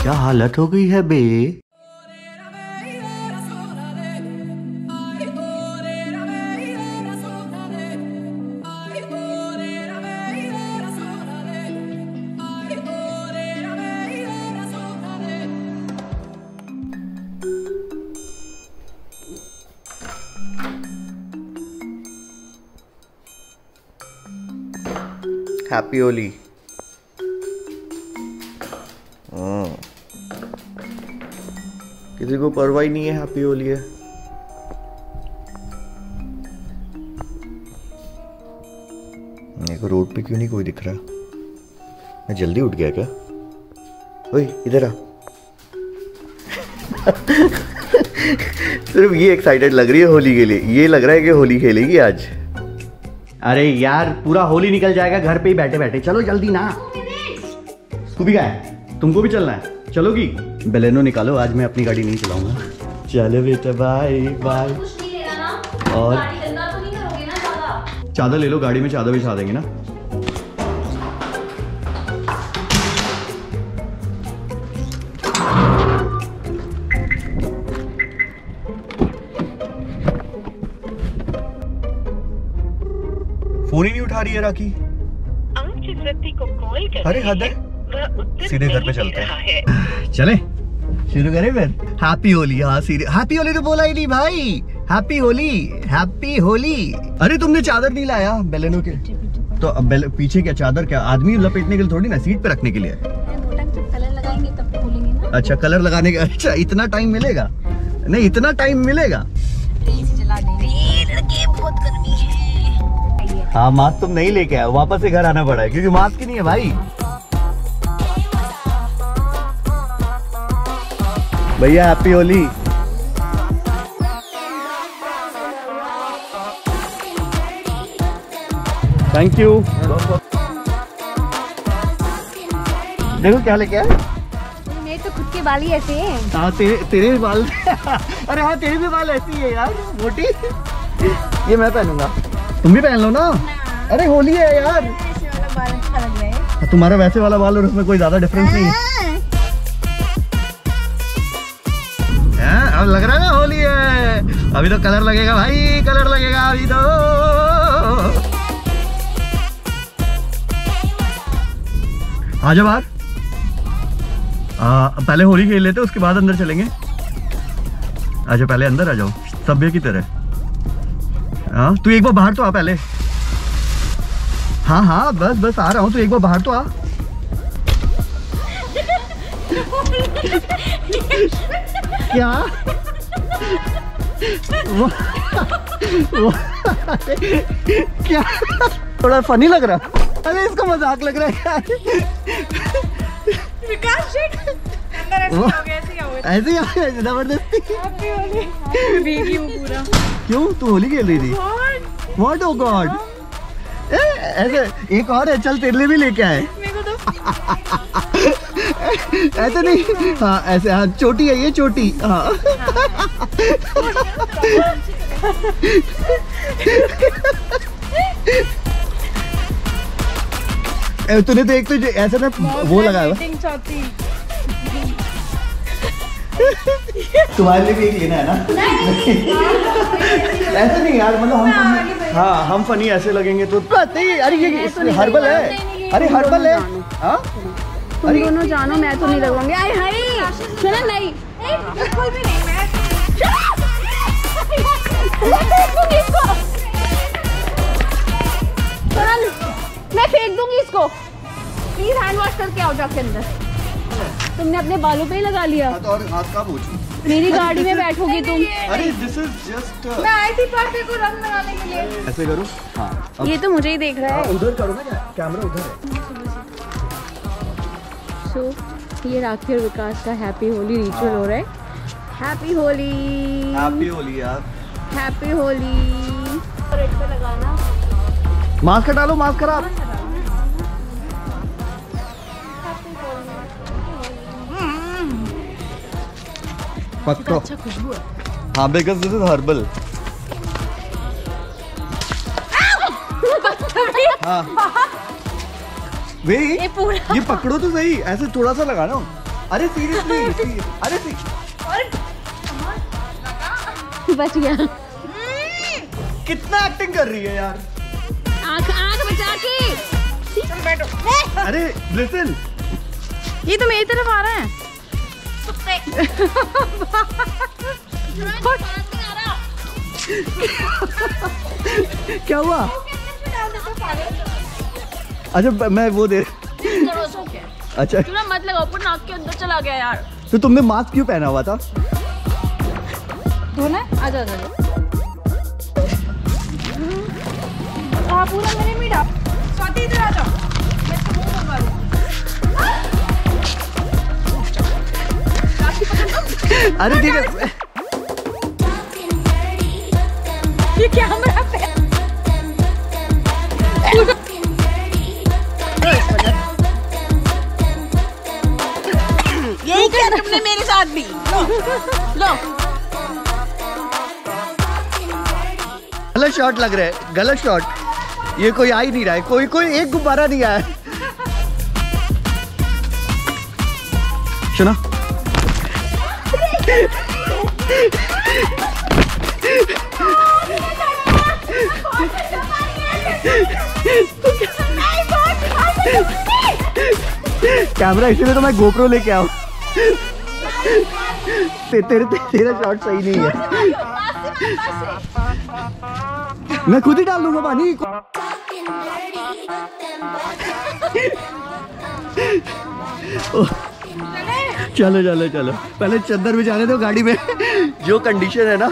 क्या हालत हो गई है बे। हैप्पी होली। किसी को परवाह ही नहीं है हैप्पी होली है। मेरे को रोड पे क्यों नहीं कोई दिख रहा। मैं जल्दी उठ गया क्या? ओए इधर आ। सिर्फ ये एक्साइटेड लग रही है होली के लिए। ये लग रहा है कि होली खेलेगी आज। अरे यार पूरा होली निकल जाएगा घर पे ही बैठे बैठे। चलो जल्दी ना। तू भी है? तुमको भी चलना है? चलोगी? बेलेनो निकालो, आज मैं अपनी गाड़ी नहीं चलाऊंगा। चलो बेटा बाय बाय। और चादर ले लो, गाड़ी में चादर बिछा देंगे ना। फोन ही नहीं उठा रही है राखी। आप जिस व्यक्ति को कॉल कर अरे हद है, सीधे घर पे चलते हैं। चले शुरू करें फिर। हैप्पी होली। हाँ सीधे हैप्पी होली तो बोला ही नहीं भाई। Happy Holi happy Holi. अरे तुमने चादर नहीं लाया बेलेनो के तो अब पीछे क्या चादर? क्या आदमी लपेटने के लिए थोड़ी ना, सीट पे रखने के लिए। कलर लगाएंगे तब खोलेंगे ना। अच्छा कलर लगाने का। अच्छा इतना टाइम मिलेगा? नहीं इतना टाइम मिलेगा। बहुत गर्मी है। हाँ मास्क तुम नहीं लेके आए, वापस से घर आना पड़ा है क्योंकि मास्क ही नहीं है भाई। भैया हैप्पी होली। Thank you. देखो क्या लेके आए। मेरे तो खुद के बाल ही ऐसे हैं। हाँ तेरे भी बाल। अरे हाँ तेरे भी बाल ऐसी है यार मोटी। ये मैं पहनूंगा, तुम भी पहन लो ना। अरे होली है यार। ऐसे वाला बाल अच्छा लग रहा है। तुम्हारा वैसे वाला बाल और उसमें कोई ज्यादा डिफरेंस नहीं है। अब लग रहा है ना होली है। अभी तो कलर लगेगा भाई, कलर लगेगा अभी तो। आ जाओ बाहर। पहले होली खेल लेते उसके बाद अंदर चलेंगे। आ जाओ पहले अंदर आ जाओ सभ्य की तरह। हाँ तू एक बार बाहर तो आ पहले। हाँ हाँ बस बस आ रहा हूँ, तू एक बार बाहर तो आ। क्या वो क्या थोड़ा फनी लग रहा। अरे इसको मजाक लग रहा है विकास अंदर ऐसे हो गया, ऐसे ही हो गया जबरदस्ती। भीगी हूँ पूरा। क्यों तू होली खेल रही थी? What oh god. ऐसे एक और है, चल तेरे लिए भी लेके आए। ऐसे नहीं, हाँ ऐसे। हाँ चोटी है ये, चोटी। हाँ तूने तो एक तो ऐसा ना वो लगाया। तुम्हारे लिए भी एक लेना है ना? ऐसे नहीं यार, मतलब हम हाँ हम फनी ऐसे लगेंगे तो नहीं। अरे ये हर्बल है। अरे हर्बल है। हाँ तुम दोनों जानो, मैं तो नहीं लगवाऊंगी। अरे हाय सुनो नहीं, बिल्कुल भी नहीं। मैं फेंक दूंगी इसको। प्लीज हैंड वॉश करके आओ जाके अंदर। तुमने अपने बालों पे ही लगा लिया। और हाथ कहाँ पोंछूं? मेरी गाड़ी में बैठोगी तुम। अरे दिस इज जस्ट मैं आई थी पार्टी को रंग लगाने के लिए। ऐसे करो। हाँ ये तो मुझे ही देख रहा है। उधर करो ना, कैमरा उधर है। सो ये राखी और विकास का हैप्पी होली रिचुअल हो रहा है। हैप्पी होली। हैप्पी होली यार। हैप्पी होली। रेड पे लगाना। मास्क हटा लो, मास्क खराब। पक्का अच्छा खुशबू है। हाँ बिकॉज़ दिस इज हर्बल। हाँ वे ये पकड़ो तो सही, ऐसे थोड़ा सा लगा ना। अरे सीरियसली, अरे बच गया। कितना एक्टिंग कर रही है यार। आंख बचा के। अरे लिसन, ये तो मेरी तरफ आ रहा है। क्या हुआ? अच्छा मैं वो दे, अच्छा मत लगाओ, पूरा नाक के अंदर चला गया यार। तो तुमने मास्क क्यों पहना हुआ था? धोना है? आजा पूरा मेरे में डाल। स्वाति इधर आ जाओ, मैं इसको मुंह बनवा दूं। अरे ठीक है, ये कैमरा पे यही किया तुमने मेरे साथ भी। लो गलत शॉट लग रहा है, गलत शॉट। ये कोई आ ही नहीं रहा है, कोई एक गुब्बारा नहीं आया। सुना कैमरा, इसीलिए तो मैं गोप्रो लेके आऊं। तेरा शॉट सही नहीं है। मैं खुद ही डाल दूंगा पानी। चलो चलो चलो, पहले चद्दर में जाने दो गाड़ी में। जो कंडीशन है ना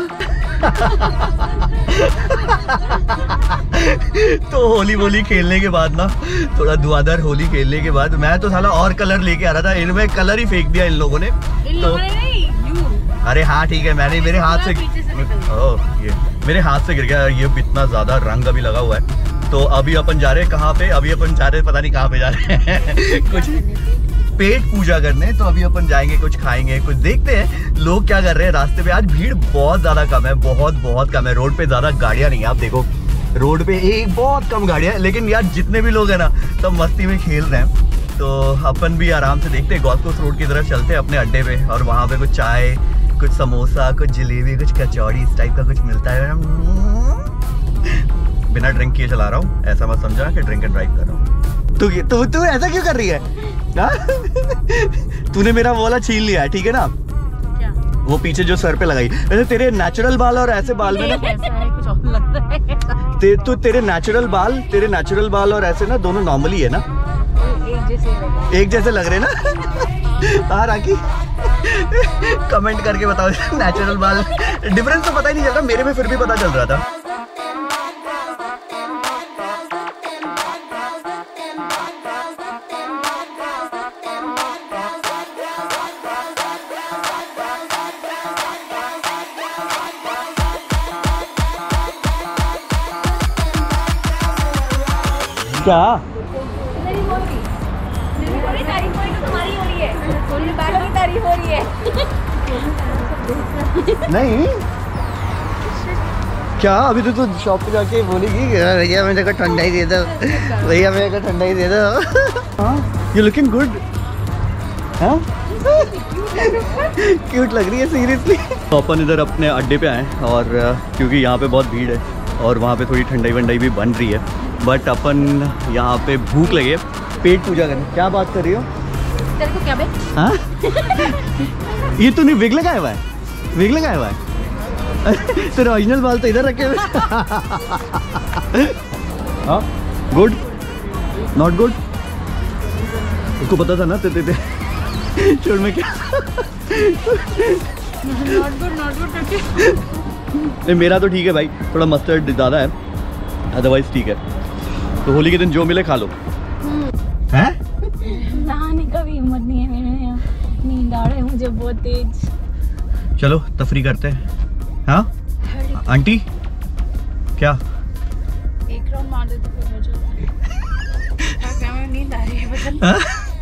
तो होली वोली खेलने के बाद ना, थोड़ा धुआंधार होली खेलने के बाद मैं तो साला और कलर लेके आ रहा था, इनमें कलर ही फेंक दिया इन लोगों ने। तो अरे हाँ ठीक है, मैंने मेरे हाथ से ये मेरे हाथ से गिर गया। ये इतना ज्यादा रंग अभी लगा हुआ है। तो अभी अपन जा रहे हैं कहाँ पे? अभी अपन जा रहे हैं, पता नहीं कहाँ पे जा रहे हैं। कुछ पेट पूजा करने। तो अभी अपन जाएंगे, कुछ खाएंगे, कुछ देखते हैं लोग क्या कर रहे हैं रास्ते पे। आज भीड़ बहुत ज्यादा कम है, बहुत कम है। रोड पे ज्यादा गाड़ियां नहीं है, आप देखो रोड पे एक बहुत कम गाड़ियां, लेकिन यार जितने भी लोग हैं ना सब मस्ती में खेल रहे हैं। तो अपन भी आराम से देखते हैं, गोल्फ कोर्स रोड की तरफ चलते हैं अपने अड्डे पे, और वहाँ पे कुछ चाय, कुछ समोसा, कुछ जलेबी, कुछ कचौड़ी, इस टाइप का कुछ मिलता है। बिना ड्रिंक किए चला रहा हूँ, ऐसा मत समझा कि ड्रिंक एंड ड्राइव कर रहा हूँ। तू ऐसा क्यों कर रही है? तूने मेरा वो वाला छीन लिया है, ठीक है ना? क्या? वो पीछे जो सर पे लगाई। वैसे तेरे नेचुरल बाल और ऐसे बाल में ना कुछ और लगता है। तो तेरे नेचुरल बाल और ऐसे ना दोनों नॉर्मली है ना, एक जैसे लग रहे ना। हाँ राखी, कमेंट करके बताओ नेचुरल बाल डिफरेंस तो पता ही नहीं चल रहा, मेरे में फिर भी पता चल रहा था। क्या मेरी तारीफ हो रही तो तुम्हारी हो रही है, मेरी बाल की तारीफ हो रही है। नहीं क्या अभी तो शॉप पे जाके बोलेगी भैया मेरे को ठंडा ही दे दो, भैया मेरे को ठंडा ही दे दो। यू लुकिंग गुड, क्यूट लग रही है सीरियसली। तो अपन इधर अपने अड्डे पे आए, और क्योंकि यहाँ पे बहुत भीड़ है और वहाँ पे थोड़ी ठंडाई वंडाई भी बन रही है, बट अपन यहाँ पे भूख लगे पेट पूजा करने। क्या बात कर रही हो? तेरे को क्या बे? हाँ ये तूने विग लगाया हुआ है? विग लगाया हुआ है? तेरे ओरिजिनल बाल तो इधर रखे हुए। हाँ गुड नॉट गुड, उसको पता था ना। ते छोड़ में क्या नॉट गुड। नहीं मेरा तो ठीक है भाई, थोड़ा मस्टर्ड ज़्यादा है, अदरवाइज ठीक है। तो होली के दिन जो मिले खा लो। हैं? नहाने का भी हिम्मत नहीं है मेरे यहाँ, नींद आ रहा है मुझे बहुत तेज। चलो तफरी करते हैं। हाँ आंटी क्या? एक राउंड मार दे तो फिर हो जाता है। नींद आ रही है बता।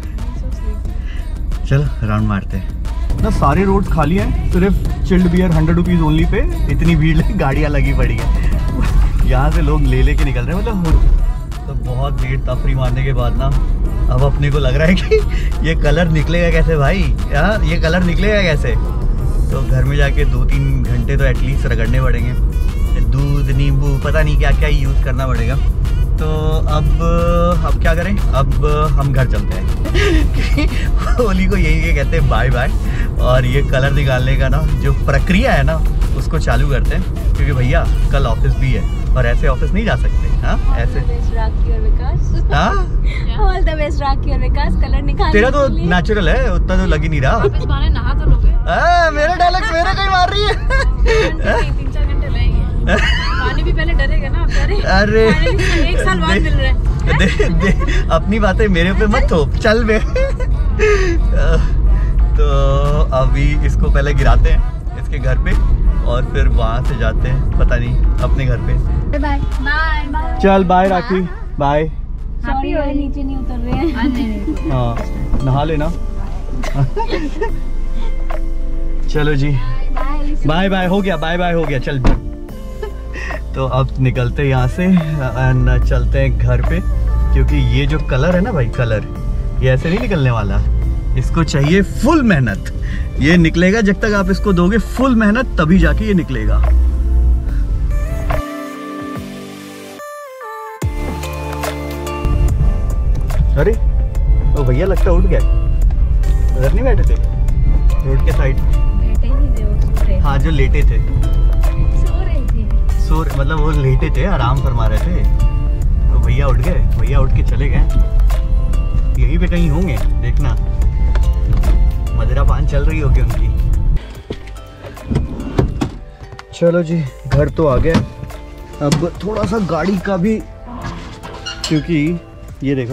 चलो राउंड मारते हैं ना। सारे रोड्स खाली हैं, सिर्फ chilled beer 100 rupees only pay इतनी भीड़ गाड़ियाँ लगी पड़ी है। यहाँ से लोग ले लेके निकल रहे हैं, मतलब तो बहुत भीड़। तफरी मारने के बाद ना अब अपने को लग रहा है कि ये कलर निकलेगा कैसे भाई, यार ये कलर निकलेगा कैसे। तो घर में जाके 2-3 घंटे तो एटलीस्ट रगड़ने पड़ेंगे, दूध नींबू पता नहीं क्या क्या यूज़ करना पड़ेगा। तो अब क्या करें, अब हम घर चलते हैं। होली को यही कहते हैं बाय बाय, और ये कलर निकालने का ना जो प्रक्रिया है ना उसको चालू करते हैं, क्योंकि भैया कल ऑफिस भी है और ऐसे ऑफिस नहीं जा सकते। हाँ ऐसे ऑल द बेस्ट राखी और विकास कलर निकालने तेरा तो नेचुरल है, उतना तो लग ही नहीं रहा। इस बहाने नहा तो लोगे। मेरे डायलॉग्स मेरे को ही मार रही है। 3-4 घंटे लगेंगे, पानी भी पहले डरेगा ना। अरे 1 साल बाद मिल रहा है। अपनी बातें मेरे पे मत थोप, चल बे। तो अभी इसको पहले गिराते हैं इसके घर पे और फिर वहां से जाते हैं पता नहीं अपने घर पे। Bye bye. चल बाय राखी, बाय। सॉरी और नीचे नहीं उतर रहे हैं। हाँ नहा लेना। चलो जी बाय बाय हो गया, बाय बाय हो गया, चल। तो अब निकलते हैं यहाँ से और चलते हैं घर पे, क्योंकि ये जो कलर है ना भाई, कलर ये ऐसे नहीं निकलने वाला, इसको चाहिए फुल मेहनत। ये निकलेगा जब तक आप इसको दोगे फुल मेहनत, तभी जाके ये निकलेगा। अरे वो भैया लगता उठ गया, उधर नहीं बैठे थे रोड के साइड? बैठे ही नहीं थे वो, सो रहे। हाँ जो लेटे थे, सो रहे थे। सो मतलब वो लेटे थे, आराम फरमा रहे थे, तो भैया उठ गए, भैया उठ के चले गए। यहीं पे कहीं होंगे, देखना मदिरा पान चल रही होगी उनकी। चलो जी घर तो आ गए। अब थोड़ा सा गाड़ी का भी, क्योंकि ये देखो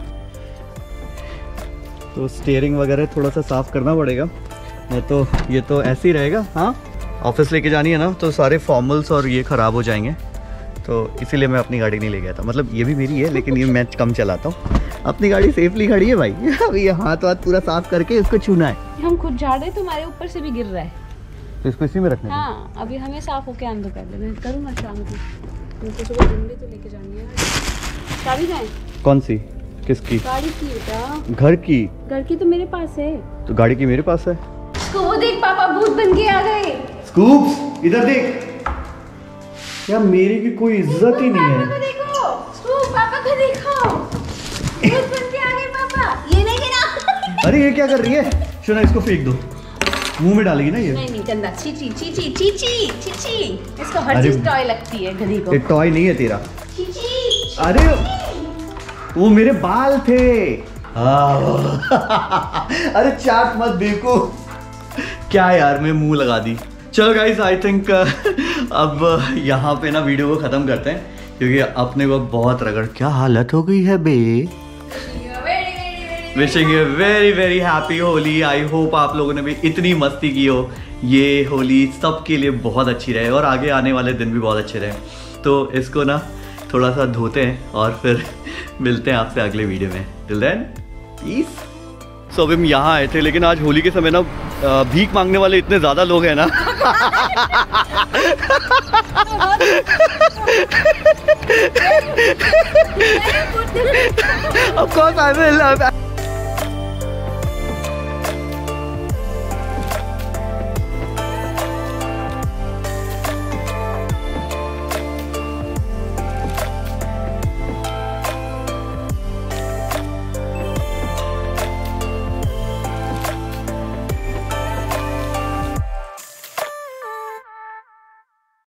तो स्टीयरिंग वगैरह थोड़ा सा साफ करना पड़ेगा, नहीं तो ये तो ऐसे ही रहेगा। हाँ ऑफिस लेके जानी है ना, तो सारे फॉर्मल्स और ये ख़राब हो जाएंगे, तो इसीलिए मैं अपनी गाड़ी नहीं ले गया था। मतलब ये भी मेरी है लेकिन ये मैं कम चलाता हूँ, अपनी गाड़ी सेफली खड़ी है भाई। अभी ये हाथ वाथ पूरा साफ करके इसको छूना है। हम खुद झाड़ रहे तो हमारे ऊपर से भी गिर रहा है, तो इसको इसी में रखना है। हाँ अभी हमें साफ होके आंदो पहले, मैं करूँगा शाम को, मुझे सुबह दिन भी तो लेके जानी है। चाबी जाए? कौन सी? किसकी? गाड़ी की बेटा। घर की? घर की तो मेरे पास है। तो गाड़ी की मेरे पास है। वो देख पापा भूत बन के आ गए। स्कूप्स इधर देख, क्या मेरी की कोई इज्जत ही नहीं है। पापा को देखो, स्कूप पापा को देखो, भूत बन के आ गए पापा। ये नहीं गिरा। अरे ये क्या कर रही है? सुना इसको फेंक दो, मुंह में डालेगी ना ये। नहीं गंदा, चीची चीची चीची चीची। इसको हर अरे चीज टॉय लगती है गधी को। ये टॉय नहीं है तेरा। चीची। अरे वो मेरे बाल थे। अरे चाट मत देखो, क्या यार मैं मुंह लगा दी। चलो गाइस आई थिंक अब यहाँ पे ना वीडियो को ख़त्म करते हैं, क्योंकि अपने को बहुत रगड़, क्या हालत हो गई है बे। Wishing you very very happy Holi. I hope आप लोगों ने भी इतनी मस्ती की हो। ये होली सबके लिए बहुत अच्छी रहे और आगे आने वाले दिन भी बहुत अच्छे रहे। तो इसको ना थोड़ा सा धोते हैं और फिर मिलते हैं आपसे अगले वीडियो में। Till then peace. सो अभी हम यहाँ आए थे, लेकिन आज होली के समय ना भीख मांगने वाले इतने ज़्यादा लोग हैं ना। Of course I will